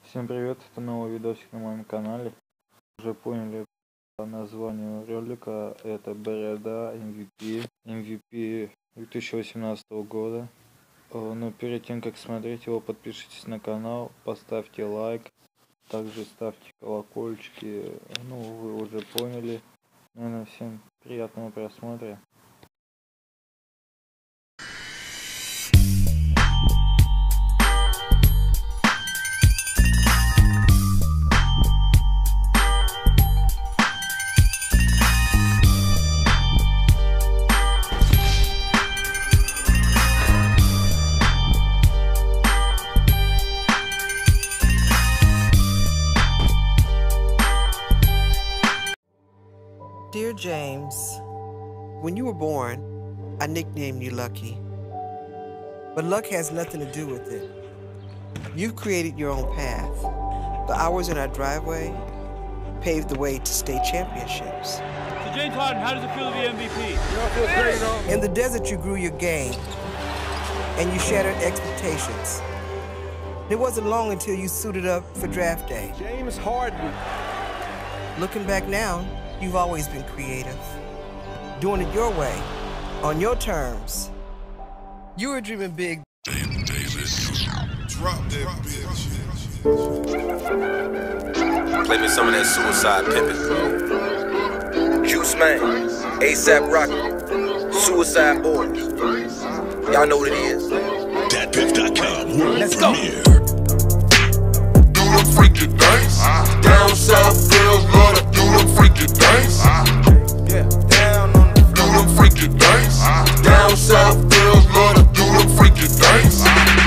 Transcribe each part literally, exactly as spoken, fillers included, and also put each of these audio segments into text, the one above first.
Всем привет, это новый видосик на моем канале. Уже поняли по названию ролика, это Борода эм ви пи, эм ви пи две тысячи восемнадцатого года. Но перед тем как смотреть его, подпишитесь на канал, поставьте лайк, также ставьте колокольчики, ну вы уже поняли. Наверное, всем приятного просмотра. Dear James, when you were born, I nicknamed you Lucky. But luck has nothing to do with it. You've created your own path. The hours in our driveway paved the way to state championships. So James Harden, how does it feel to be M V P? You feel great, you know? In the desert, you grew your game, and you shattered expectations. It wasn't long until you suited up for draft day. James Harden. Looking back now, you've always been creative, doing it your way, on your terms. You were dreaming big. Drop that bitch. Play me some of that suicide pimpin'. Juice Man, ASAP Rocky, Suicide Boys. Y'all know what it is. dat piff dot com. Let's go. Do them freaky things. Down south girls love to do them freaky things. Yeah, down on the Do them freaky things. Down south girls love to do them freaky things.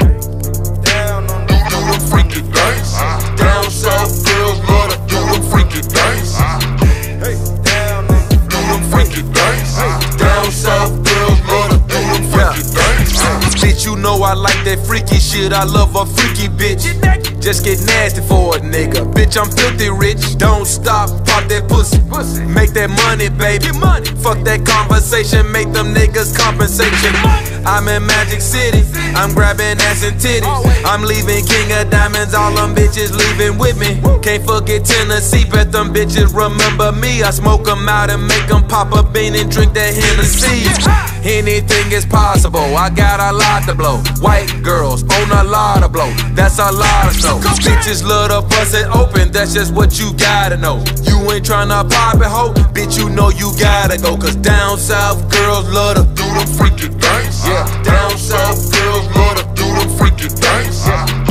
down on the Do them freaky things. Down south girls love to do them freaky things. hey, down on the Do them freaky things. Down south girls love to do them freaky things. Bitch, you know I like that freaky shit. I love a freaky bitch. Just get nasty for a nigga. Bitch, I'm filthy rich. Don't stop, pop that pussy. Make that money, baby. Fuck that conversation, make them niggas compensation. I'm in Magic City, I'm grabbing ass and titties. I'm leaving King of Diamonds, all them bitches leaving with me. Can't forget Tennessee, bet them bitches remember me. I smoke them out and make them pop a bean and drink that Hennessy. Anything is possible, I got a lot to blow. White girls on a lot of blow, that's a lot of snow. Bitches love to bust it open, that's just what you gotta know. You ain't tryna pop it, ho, bitch, you know you gotta go. Cause down south girls love to Do them freaky things. Yeah. Down south girls love to do them freaky things.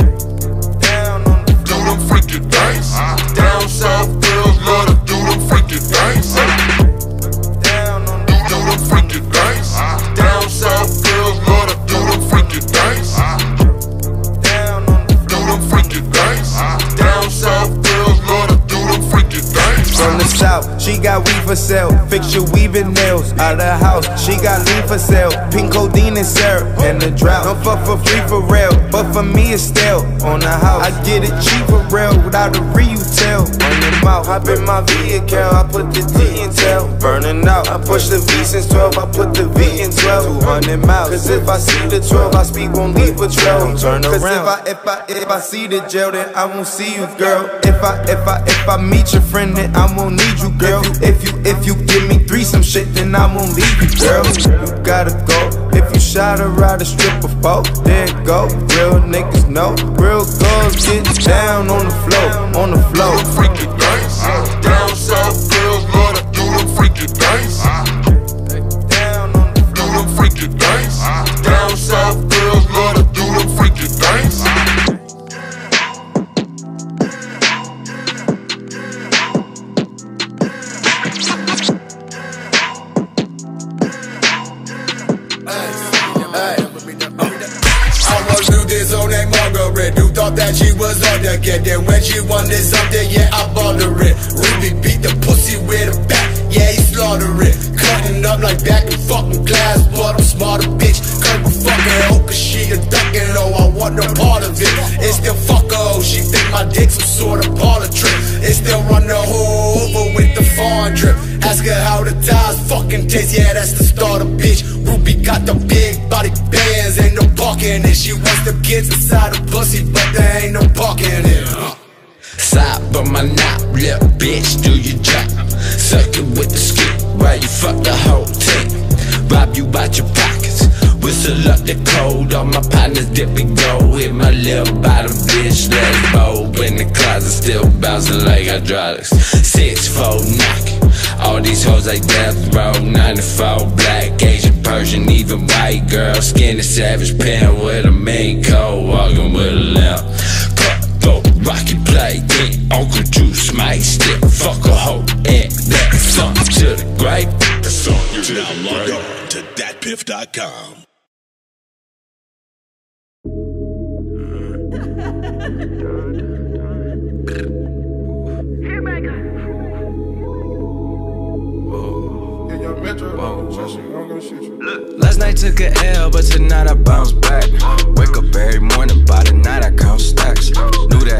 down on the Do them freaky things. Down south girls love to do them freaky things. down on the Do them freaky things. Down south girls love to do them freaky things. down on the Do them freaky things. Down south girls love to do them freaky things. From the south, she got weed for sale. Fix your weaving nails. Out of the house, she got lean for sale. Pink codeine and syrup in the drought. Don't fuck for free for real, but for me it's stale. On the house, I get it cheap for real without a retail. On your mouth, hop in my vehicle. I put the T in tail. Burning out, I push the V since twelve. I put the V in twelve. two hundred miles. Cause if I see the twelve, I speak won't leave a trail. Don't turn around. Cause if I if I if I see the jail, then I won't see you, girl. If I if I if I meet your friend, then I won't need you, girl. If you if you give me threesome shit, then I won't leave you, girl. You gotta go. If you shot her out a strip of boat, there it go. Real niggas know. Real girls get down on the floor, on the floor. Freaky things. Down south girls love to do them freaky things. down on the Do them freaky things. Down south girls love to do them freaky things. I was new this on that Margaret. You thought that she was under get. Then when she wanted something, yeah, I bought her it. Ruby beat the pussy with a bat, yeah, he slaughtered it. Cutting up like back in fucking glass, but I'm smarter, bitch. Cut my fucking hoe, cause she a duckin', oh, I want no part of it. It's still fuck her, oh, she think my dick's some sort of parlor trick. It still run the whole over with the foreign drip. Ask her how the ties fucking taste, yeah, that's the starter, bitch. Ruby got the big body bands, ain't no parking it. She wants the kids inside the pussy, but there ain't no parking it. bitch, do your job. Suck it with the skip while you fuck the whole team. Rob you out your pockets, whistle up the cold. All my partners dipping gold. Hit my little bottom bitch, let bold. In the closet still bouncing like hydraulics. Six fold knocking. All these hoes like death row. ninety-four black, Asian, Persian, even white girl. Skinny savage pen with a main code. Walking with a limp. Cut, rocky play, then Uncle Juice might stick. Fuck a hoe and that something to the grave. You're now logged on to dat piff dot com. Last night took a L, but tonight I bounce back. Wake up every morning, by the night I count stacks. Knew that